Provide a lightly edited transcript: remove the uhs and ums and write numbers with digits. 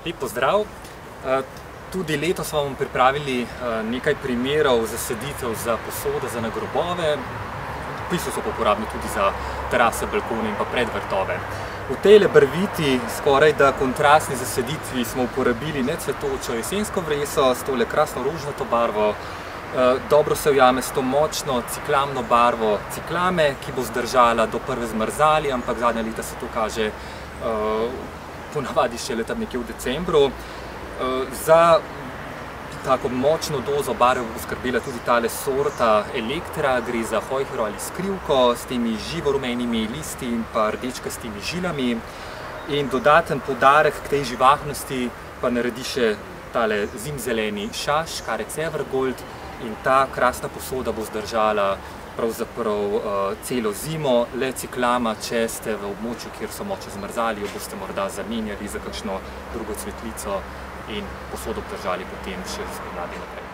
Lep pozdrav! Tudi letos smo vam pripravili nekaj primerov zasaditev za posode, za nagrobove. V bistvu so pa uporabni tudi za terase, balkone in pa predvrtove. V tejle barviti, skoraj da kontrastni zasaditvi smo uporabili necvetočo jesensko vreso s tole krasno rožnato barvo. Dobro se ujame s to močno ciklamno barvo ciklame, ki bo zdržala do prve zmrzali, ampak zadnja leta se to kaže ponavadi šele tam nekje v decembru. Za tako močno dozo barve bo skrbela tudi tale sorta Elektra, gre za hojhero ali skrivko s temi živorumenimi listi in pa rdečkastimi žilami. In dodaten poudarek k tej živahnosti pa naredi še tale zimzeleni šaš, škarec Evergold, in ta krasna posoda bo zdržala pravzaprav celo zimo. Le ciklama, če ste v območju, kjer so močno zmrzali, jo boste morda zamenjali za kakšno drugo cvetlico in posodo obdržali potem še spomladi naprej.